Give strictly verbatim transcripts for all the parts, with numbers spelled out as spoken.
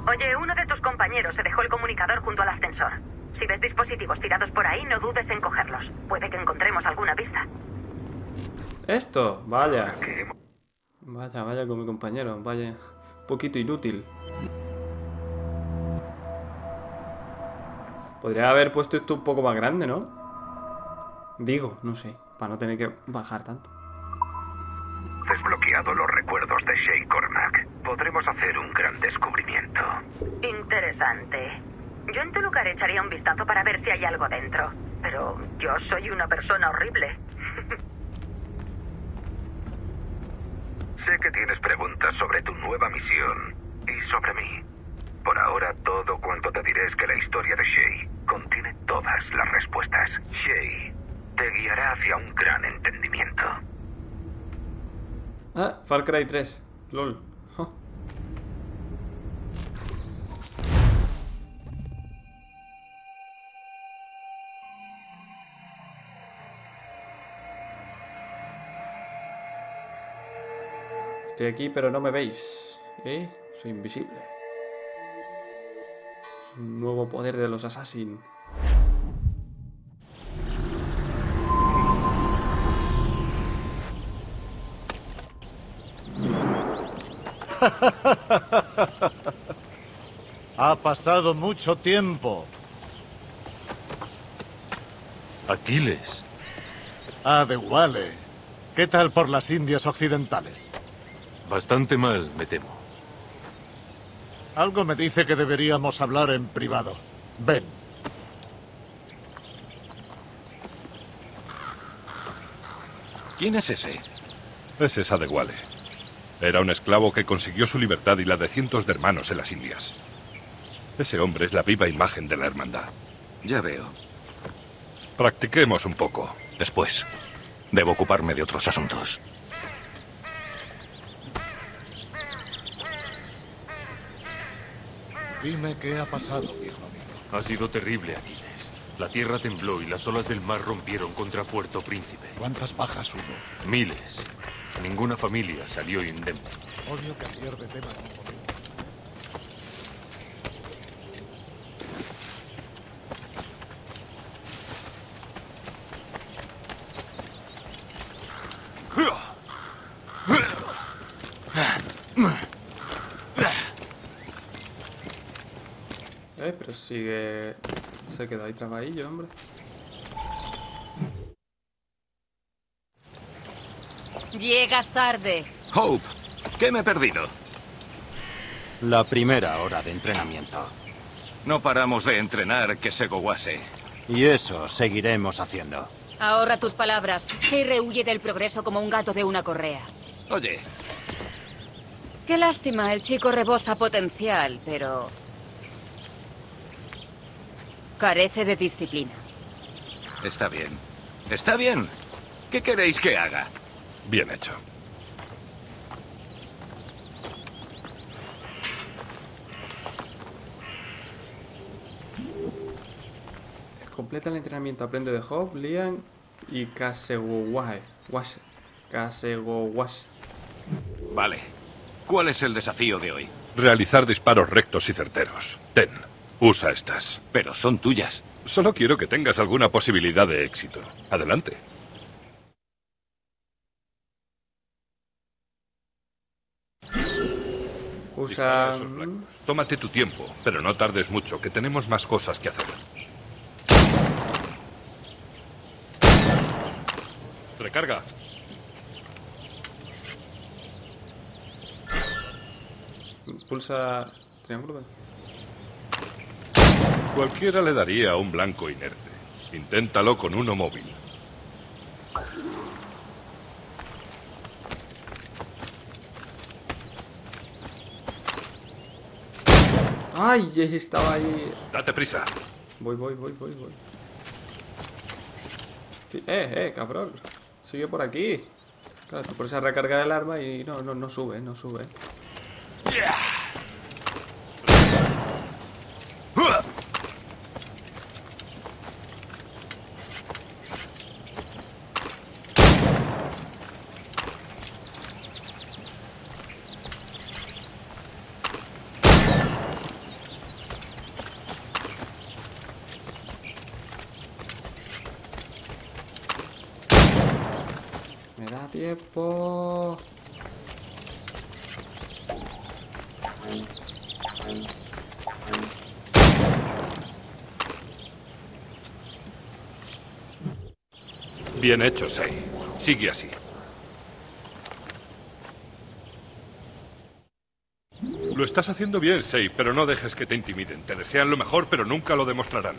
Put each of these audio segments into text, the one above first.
Oye, uno de tus compañeros se dejó el comunicador junto al ascensor. Si ves dispositivos tirados por ahí, no dudes en cogerlos. Puede que encontremos alguna pista. Esto, vaya. Vaya, vaya con mi compañero, vaya. Un poquito inútil. Podría haber puesto esto un poco más grande, ¿no? Digo, no sé, para no tener que bajar tanto. Desbloqueado los recuerdos de Shay Cormac. Podremos hacer un gran descubrimiento. Interesante. Yo en tu lugar echaría un vistazo para ver si hay algo dentro. Pero yo soy una persona horrible. Sé que tienes preguntas sobre tu nueva misión y sobre mí. Por ahora, todo cuanto te diré es que la historia de Shay contiene todas las respuestas. Shay te guiará hacia un gran entendimiento. Ah, Far Cry tres. LOL. Oh. Estoy aquí, pero no me veis. ¿Eh? Soy invisible. Es un nuevo poder de los Assassin. Ha pasado mucho tiempo. Aquiles. Adewale. ¿Qué tal por las Indias Occidentales? Bastante mal, me temo. Algo me dice que deberíamos hablar en privado. Ven. ¿Quién es ese? Ese es Adewale. Era un esclavo que consiguió su libertad y la de cientos de hermanos en las Indias. Ese hombre es la viva imagen de la hermandad. Ya veo. Practiquemos un poco. Después. Debo ocuparme de otros asuntos. Dime qué ha pasado, viejo amigo. Ha sido terrible, Aquiles. La tierra tembló y las olas del mar rompieron contra Puerto Príncipe. ¿Cuántas bajas hubo? Miles. Ninguna familia salió indemne. Odio cambiar de tema. Eh, pero sigue... Se queda ahí trabadillo, hombre. Llegas tarde. Hope, ¿qué me he perdido? La primera hora de entrenamiento. No paramos de entrenar, que se goguase. Y eso seguiremos haciendo. Ahorra tus palabras. Se rehuye del progreso como un gato de una correa. Oye. Qué lástima, el chico rebosa potencial, pero... carece de disciplina. Está bien. Está bien. ¿Qué queréis que haga? Bien hecho. Completa el entrenamiento. Aprende de Hope, Liam y Kasegowase. Was. Kasegowase. Vale. ¿Cuál es el desafío de hoy? Realizar disparos rectos y certeros. Ten, usa estas. Pero son tuyas. Solo quiero que tengas alguna posibilidad de éxito. Adelante. Usa... Esos blancos. Tómate tu tiempo, pero no tardes mucho, que tenemos más cosas que hacer. Recarga. Pulsa... triángulo. Cualquiera le daría a un blanco inerte. Inténtalo con uno móvil. ¡Ay! Estaba ahí. Date prisa. Voy, voy, voy, voy, voy. Sí, eh, eh, cabrón. Sigue por aquí. Claro, te pones a recargar el arma y no, no, no sube, no sube. Tiempo. Bien hecho, Sei. Sigue así. Lo estás haciendo bien, Sei, pero no dejes que te intimiden. Te desean lo mejor, pero nunca lo demostrarán.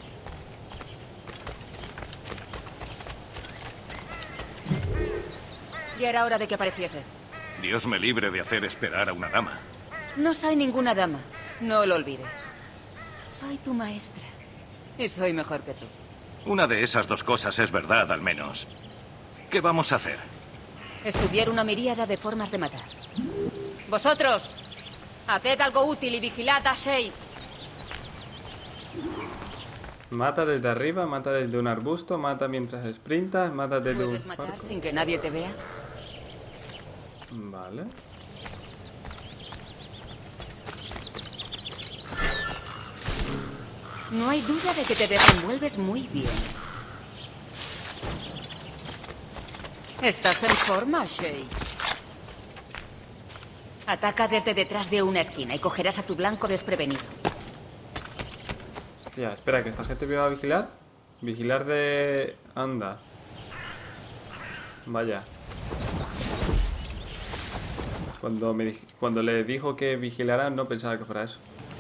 Ya era hora de que aparecieses. Dios me libre de hacer esperar a una dama. No soy ninguna dama. No lo olvides. Soy tu maestra. Y soy mejor que tú. Una de esas dos cosas es verdad, al menos. ¿Qué vamos a hacer? Estudiar una miríada de formas de matar. ¡Vosotros! Haced algo útil y vigilad a Shay. Mata desde arriba, mata desde un arbusto, mata mientras sprintas, mata desde un... ¿Puedes matar farco. sin que nadie te vea? Vale. No hay duda de que te desenvuelves muy bien. ¿Estás en forma, Shay? Ataca desde detrás de una esquina y cogerás a tu blanco desprevenido. Hostia, espera, que esta gente me va a vigilar. Vigilar de... Anda. Vaya. Cuando, me, di- cuando le dijo que vigilara, no pensaba que fuera eso.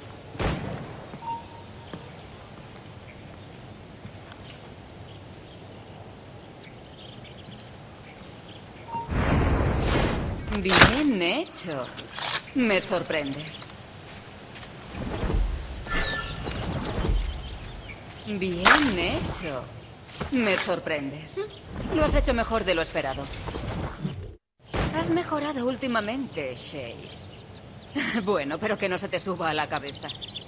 Bien hecho. Me sorprendes. Bien hecho. Me sorprendes. Lo has hecho mejor de lo esperado. Has mejorado últimamente, Shay. Bueno, pero que no se te suba a la cabeza.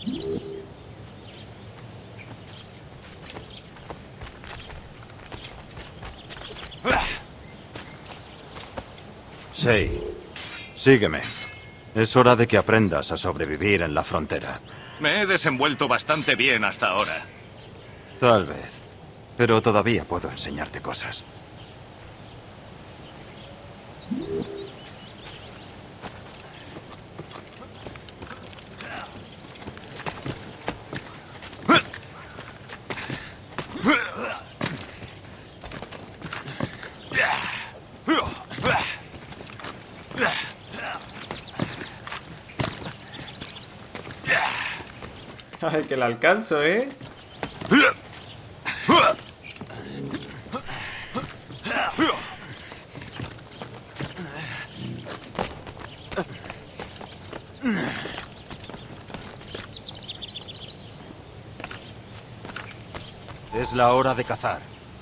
Shay, sígueme. Es hora de que aprendas a sobrevivir en la frontera. Me he desenvuelto bastante bien hasta ahora. Tal vez. Pero todavía puedo enseñarte cosas. Ay, que la alcanzo, ¿eh? Es la hora de cazar.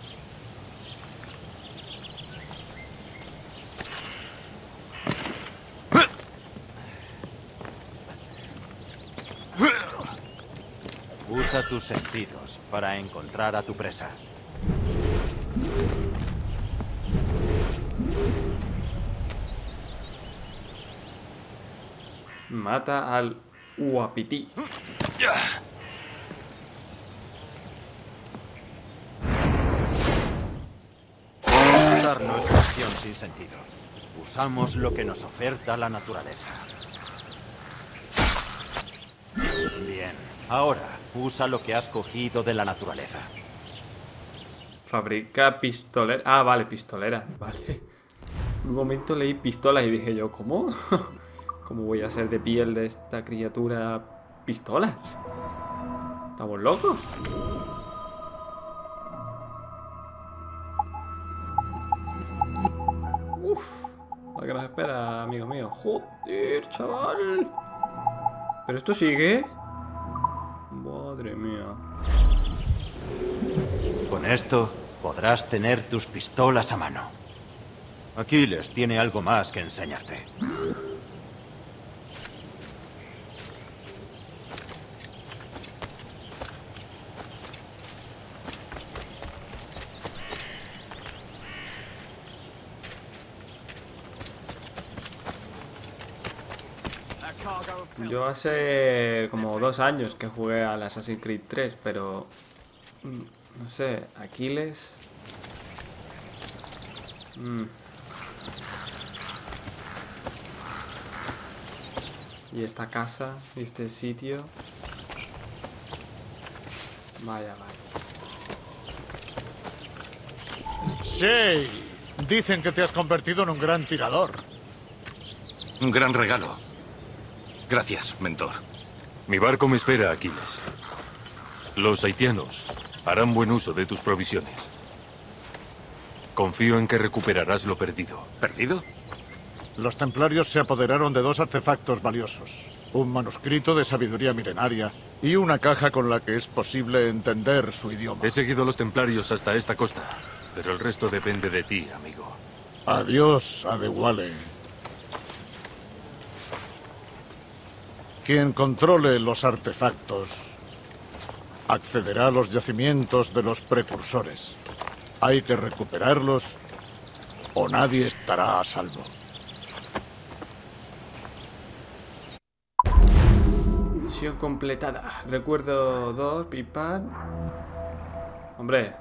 Usa tus sentidos para encontrar a tu presa. Mata al Uapití. Matar no es una acción sin sentido. Usamos lo que nos oferta la naturaleza. Bien, ahora usa lo que has cogido de la naturaleza. Fabrica pistoleras. Ah, vale, pistoleras. Vale. Un momento leí pistolas y dije yo, ¿cómo? ¿Cómo voy a hacer de piel de esta criatura pistolas? ¿Estamos locos? Uf, la que nos espera, amigo mío. Joder, chaval. ¿Pero esto sigue? Madre mía. Con esto podrás tener tus pistolas a mano. Aquiles tiene algo más que enseñarte. Yo hace como dos años que jugué al Assassin's Creed tres, pero... mm, no sé, Aquiles... Mm, Y esta casa, y este sitio. Vaya, vaya. Shay, dicen que te has convertido en un gran tirador. Un gran regalo. Gracias, mentor. Mi barco me espera, Aquiles. Los haitianos harán buen uso de tus provisiones. Confío en que recuperarás lo perdido. ¿Perdido? Los templarios se apoderaron de dos artefactos valiosos. Un manuscrito de sabiduría milenaria y una caja con la que es posible entender su idioma. He seguido a los templarios hasta esta costa, pero el resto depende de ti, amigo. Adiós, Adewale. Quien controle los artefactos accederá a los yacimientos de los precursores. Hay que recuperarlos o nadie estará a salvo. Misión completada. Recuerdo dos, Pipan. Hombre.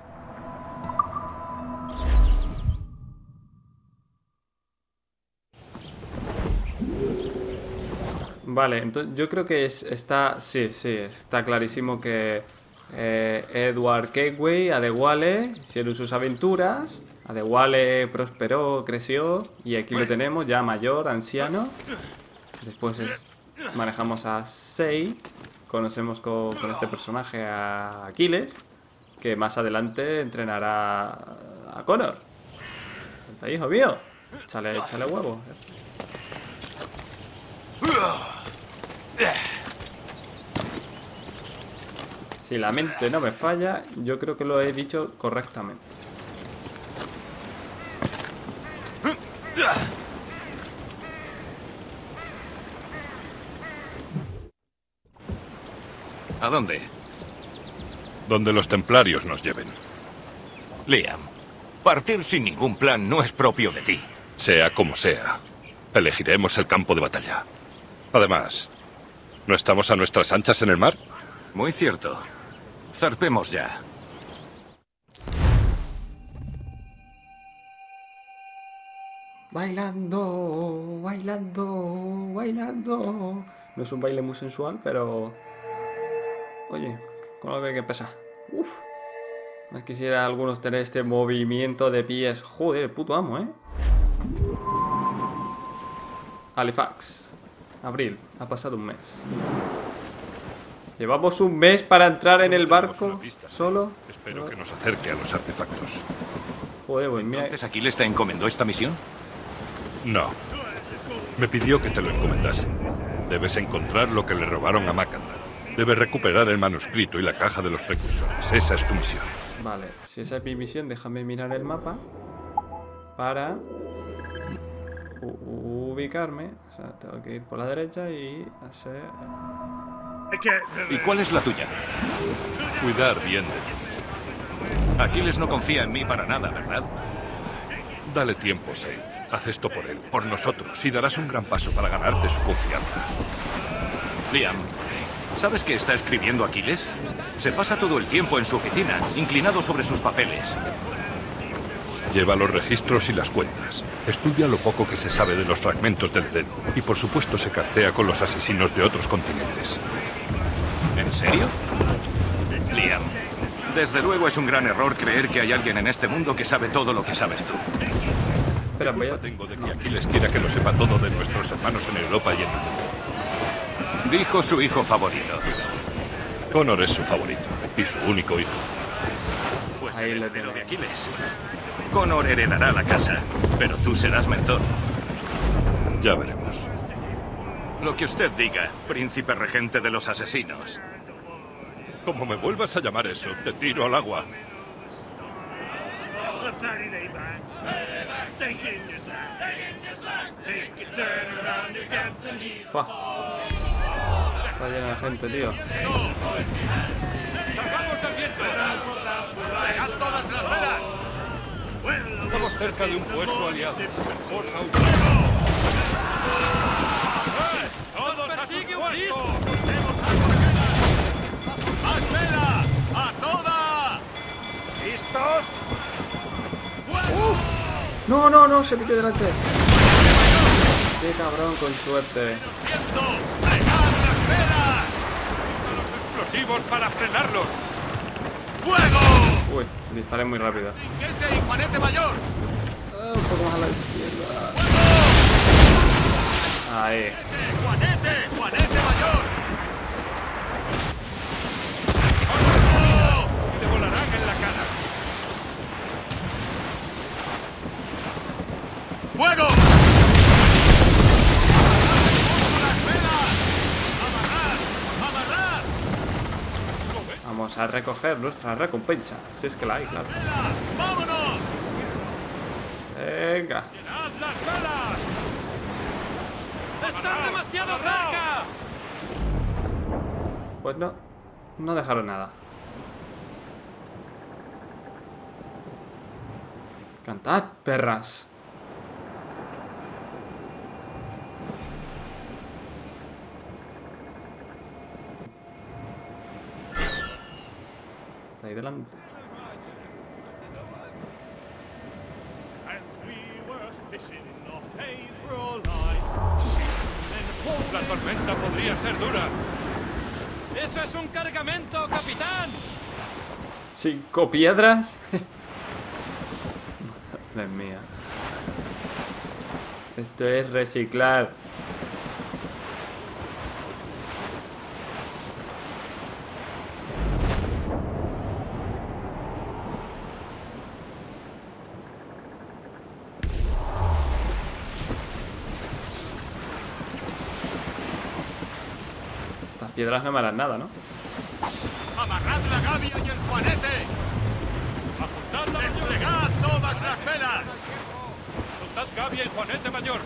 Vale, entonces yo creo que es, está... Sí, sí, está clarísimo que eh, Edward Kegway, Adewale, hicieron sus aventuras. Adewale prosperó, creció. Y aquí lo tenemos, ya mayor, anciano. Después es... manejamos a Shay. Conocemos con, con este personaje a Aquiles, que más adelante entrenará a Connor. Salta, hijo mío. Échale, échale huevo. Si la mente no me falla, yo creo que lo he dicho correctamente. ¿A dónde? Donde los templarios nos lleven. Liam, partir sin ningún plan no es propio de ti. Sea como sea, elegiremos el campo de batalla. Además, ¿no estamos a nuestras anchas en el mar? Muy cierto. Zarpemos ya. Bailando, bailando, bailando. No es un baile muy sensual, pero... Oye, con lo que hay que pesa. Uf. Más quisiera algunos tener este movimiento de pies. Joder, el puto amo, ¿eh? Halifax. Abril. Ha pasado un mes. Llevamos un mes para entrar en el barco solo. Espero que nos acerque a los artefactos. Joder, pues mira. ¿Entonces Aquiles te encomendó esta misión? No. Me pidió que te lo encomendase. Debes encontrar lo que le robaron a Macandal. Debes recuperar el manuscrito y la caja de los precursores. Esa es tu misión. Vale, si esa es mi misión, déjame mirar el mapa para ubicarme. O sea, tengo que ir por la derecha y hacer... ¿Y cuál es la tuya? Cuidar bien de ti. Aquiles no confía en mí para nada, ¿verdad? Dale tiempo, Shay. Haz esto por él, por nosotros, y darás un gran paso para ganarte su confianza. Liam, ¿sabes qué está escribiendo Aquiles? Se pasa todo el tiempo en su oficina, inclinado sobre sus papeles. Lleva los registros y las cuentas. Estudia lo poco que se sabe de los fragmentos del Edén. Y por supuesto se cartea con los asesinos de otros continentes. ¿En serio? Liam, desde luego es un gran error creer que hay alguien en este mundo que sabe todo lo que sabes tú. Espera, voy a... Tengo de que Aquiles quiera que lo sepa todo de nuestros hermanos en Europa y en el mundo. Dijo su hijo favorito. Connor es su favorito y su único hijo. Pues el heredero de Aquiles. Connor heredará la casa, pero tú serás mentor. Ya veremos. Lo que usted diga, príncipe regente de los asesinos. Como me vuelvas a llamar eso, te tiro al agua. Fua. Está llena de gente, tío. Estamos cerca de un puesto aliado. ¡Todos persigue un puesto! ¡Más vela! ¡A toda! ¿Listos? Uh. No, no, no, se metió delante. Qué cabrón, con suerte. ¡Viento! ¡Plegad las velas! ¡Usa los explosivos para frenarlos! ¡Fuego! Uy, disparé muy rápido. ¡Trinquete y Juanete Mayor! Ah, un poco más a la izquierda. Ahí. ¡Juanete! ¡Juanete Mayor! ¡Oh! ¡Te volarán en la cara! ¡Fuego! ¡Las velas! ¡Amarrad! ¡Amarrad! Vamos a recoger nuestra recompensa. Si es que la hay, claro. ¡Vela! ¡Vámonos! Venga. ¡Llenad las velas! ¡Están demasiado cerca! Pues no. No dejaron nada. Cantad, perras. Está ahí delante. La tormenta podría ser dura. ¡Eso es un cargamento, capitán! ¿Cinco piedras? Madre mía. Esto es reciclar. Estas piedras no me harán nada, ¿no? ¡Amarrad la gavia y el juanete! ¡Ajustad la ¡Desplegad todas las velas! ¡Soltad gavia y juanete mayor!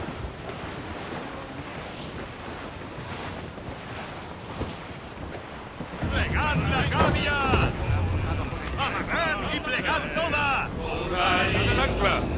¡Plegad la gavia! ¡Amarrad y plegad toda! ¡Plegad el ancla!